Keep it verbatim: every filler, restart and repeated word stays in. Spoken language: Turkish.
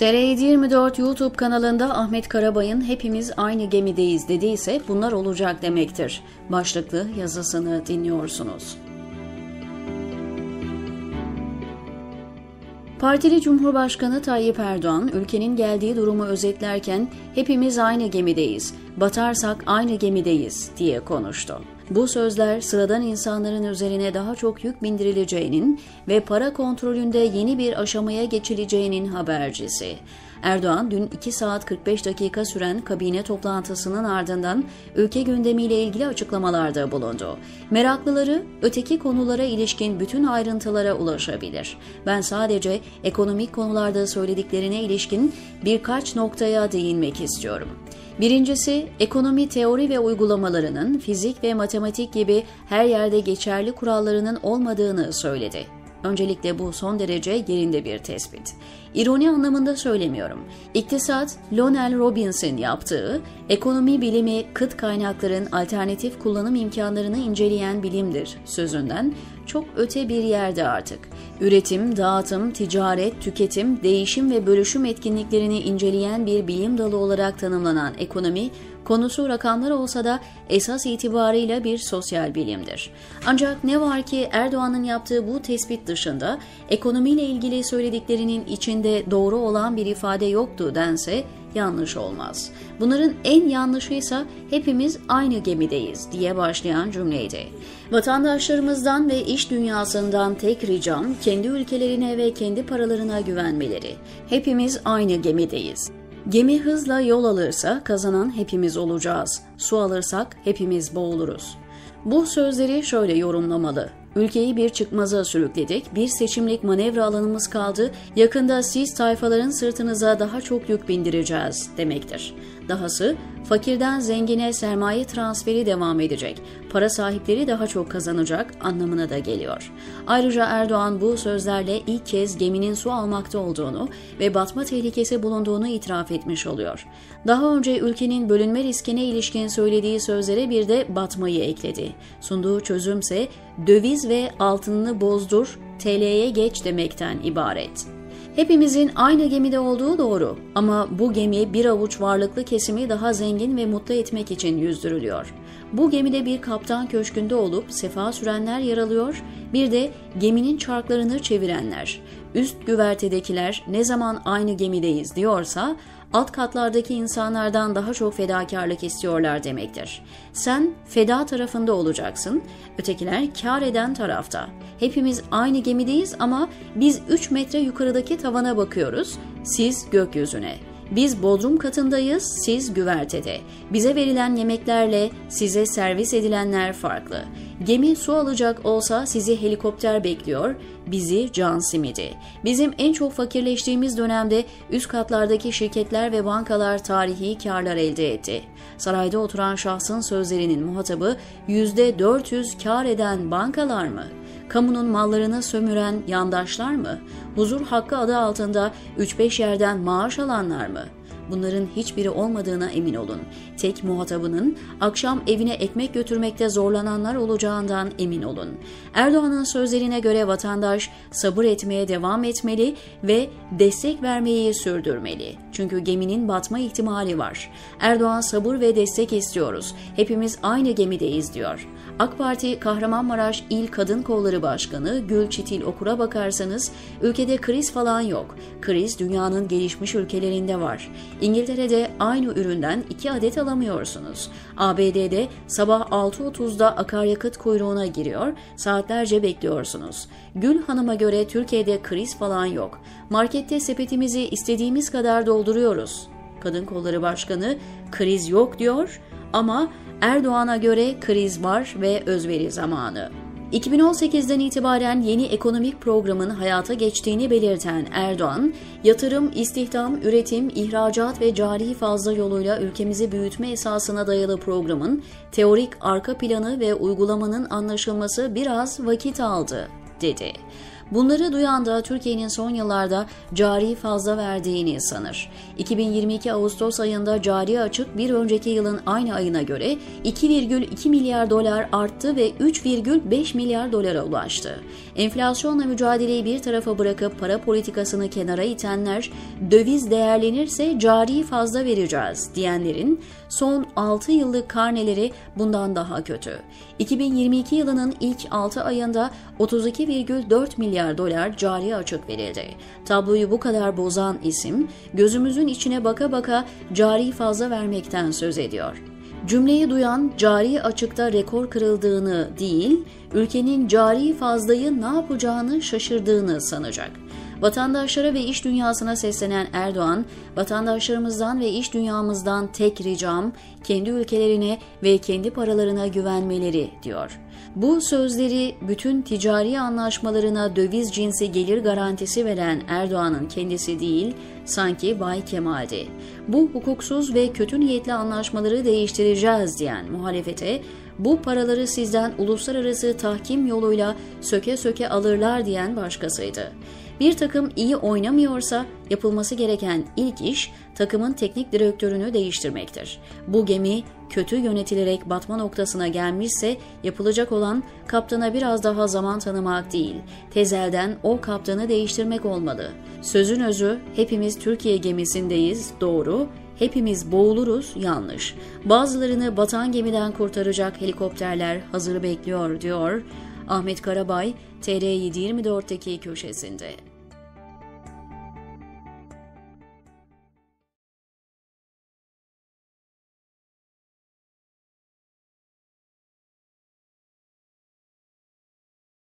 T R yedi yirmi dört YouTube kanalında Ahmet Karabay'ın "Hepimiz aynı gemideyiz" dediyse bunlar olacak demektir başlıklı yazısını dinliyorsunuz. Partili Cumhurbaşkanı Tayyip Erdoğan, ülkenin geldiği durumu özetlerken "Hepimiz aynı gemideyiz, batarsak aynı gemideyiz" diye konuştu. Bu sözler sıradan insanların üzerine daha çok yük bindirileceğinin ve para kontrolünde yeni bir aşamaya geçileceğinin habercisi. Erdoğan dün iki saat kırk beş dakika süren kabine toplantısının ardından ülke gündemiyle ilgili açıklamalarda bulundu. Meraklıları öteki konulara ilişkin bütün ayrıntılara ulaşabilir. Ben sadece ekonomik konularda söylediklerine ilişkin birkaç noktaya değinmek istiyorum. Birincisi, ekonomi teori ve uygulamalarının fizik ve matematik gibi her yerde geçerli kurallarının olmadığını söyledi. Öncelikle bu son derece yerinde bir tespit. İroni anlamında söylemiyorum. İktisat, Lonel Robbins'in yaptığı, ekonomi bilimi kıt kaynakların alternatif kullanım imkanlarını inceleyen bilimdir sözünden çok öte bir yerde artık. Üretim, dağıtım, ticaret, tüketim, değişim ve bölüşüm etkinliklerini inceleyen bir bilim dalı olarak tanımlanan ekonomi, konusu rakamlar olsa da esas itibarıyla bir sosyal bilimdir. Ancak ne var ki Erdoğan'ın yaptığı bu tespit dışında ekonomiyle ilgili söylediklerinin içinde doğru olan bir ifade yoktu dense yanlış olmaz. Bunların en yanlışıysa "hepimiz aynı gemideyiz" diye başlayan cümleydi. Vatandaşlarımızdan ve iş dünyasından tek ricam kendi ülkelerine ve kendi paralarına güvenmeleri. Hepimiz aynı gemideyiz. Gemi hızla yol alırsa kazanan hepimiz olacağız. Su alırsak hepimiz boğuluruz. Bu sözleri şöyle yorumlamalı. Ülkeyi bir çıkmaza sürükledik, bir seçimlik manevra alanımız kaldı, yakında siz tayfaların sırtınıza daha çok yük bindireceğiz demektir. Dahası fakirden zengine sermaye transferi devam edecek, para sahipleri daha çok kazanacak anlamına da geliyor. Ayrıca Erdoğan bu sözlerle ilk kez geminin su almakta olduğunu ve batma tehlikesi bulunduğunu itiraf etmiş oluyor. Daha önce ülkenin bölünme riskine ilişkin söylediği sözlere bir de batmayı ekledi. Sunduğu çözümse döviz ve altınını bozdur, T L'ye geç demekten ibaret. Hepimizin aynı gemide olduğu doğru ama bu gemi bir avuç varlıklı kesimi daha zengin ve mutlu etmek için yüzdürülüyor. Bu gemide bir kaptan köşkünde olup sefa sürenler yer alıyor, bir de geminin çarklarını çevirenler. Üst güvertedekiler ne zaman aynı gemideyiz diyorsa alt katlardaki insanlardan daha çok fedakarlık istiyorlar demektir. Sen feda tarafında olacaksın, ötekiler kâr eden tarafta. Hepimiz aynı gemideyiz ama biz üç metre yukarıdaki tavana bakıyoruz, siz gökyüzüne. Biz bodrum katındayız, siz güvertede. Bize verilen yemeklerle size servis edilenler farklı. Gemi su alacak olsa sizi helikopter bekliyor, bizi can simidi. Bizim en çok fakirleştiğimiz dönemde üst katlardaki şirketler ve bankalar tarihi kârlar elde etti. Sarayda oturan şahsın sözlerinin muhatabı yüzde dört yüz kâr eden bankalar mı? Kamunun mallarını sömüren yandaşlar mı? Huzur hakkı adı altında üç beş yerden maaş alanlar mı? Bunların hiçbiri olmadığına emin olun. Tek muhatabının akşam evine ekmek götürmekte zorlananlar olacağından emin olun. Erdoğan'ın sözlerine göre vatandaş sabır etmeye devam etmeli ve destek vermeyi sürdürmeli. Çünkü geminin batma ihtimali var. Erdoğan sabır ve destek istiyoruz. Hepimiz aynı gemideyiz diyor. AK Parti Kahramanmaraş İl Kadın Kolları Başkanı Gül Çitil Okur'a bakarsanız ülkede kriz falan yok. Kriz dünyanın gelişmiş ülkelerinde var. İngiltere'de aynı üründen iki adet alamıyorsunuz. A B D'de sabah altı otuzda akaryakıt kuyruğuna giriyor, saatlerce bekliyorsunuz. Gül Hanım'a göre Türkiye'de kriz falan yok. Markette sepetimizi istediğimiz kadar dolduruyoruz. Kadın Kolları Başkanı kriz yok diyor ama Erdoğan'a göre kriz var ve özveri zamanı. iki bin on sekizden itibaren yeni ekonomik programın hayata geçtiğini belirten Erdoğan, yatırım, istihdam, üretim, ihracat ve cari fazla yoluyla ülkemizi büyütme esasına dayalı programın teorik arka planı ve uygulamanın anlaşılması biraz vakit aldı, dedi. Bunları duyan da Türkiye'nin son yıllarda cari fazla verdiğini sanır. iki bin yirmi iki Ağustos ayında cari açık bir önceki yılın aynı ayına göre iki virgül iki milyar dolar arttı ve üç virgül beş milyar dolara ulaştı. Enflasyonla mücadeleyi bir tarafa bırakıp para politikasını kenara itenler, döviz değerlenirse cari fazla vereceğiz diyenlerin son altı yıllık karneleri bundan daha kötü. iki bin yirmi iki yılının ilk altı ayında otuz iki virgül dört milyar dolar cari açık verildi. Tabloyu bu kadar bozan isim, gözümüzün içine baka baka cari fazla vermekten söz ediyor. Cümleyi duyan cari açıkta rekor kırıldığını değil, ülkenin cari fazlayı ne yapacağını şaşırdığını sanacak. Vatandaşlara ve iş dünyasına seslenen Erdoğan, vatandaşlarımızdan ve iş dünyamızdan tek ricam kendi ülkelerine ve kendi paralarına güvenmeleri diyor. Bu sözleri bütün ticari anlaşmalarına döviz cinsi gelir garantisi veren Erdoğan'ın kendisi değil, sanki Bay Kemal'di. Bu hukuksuz ve kötü niyetli anlaşmaları değiştireceğiz diyen muhalefete, bu paraları sizden uluslararası tahkim yoluyla söke söke alırlar diyen başkasıydı. Bir takım iyi oynamıyorsa yapılması gereken ilk iş takımın teknik direktörünü değiştirmektir. Bu gemi kötü yönetilerek batma noktasına gelmişse yapılacak olan kaptana biraz daha zaman tanımak değil, tezelden o kaptanı değiştirmek olmalı. Sözün özü hepimiz Türkiye gemisindeyiz, doğru, hepimiz boğuluruz, yanlış. Bazılarını batan gemiden kurtaracak helikopterler hazır bekliyor diyor Ahmet Karabay, T R yedi yirmi dörtteki köşesinde.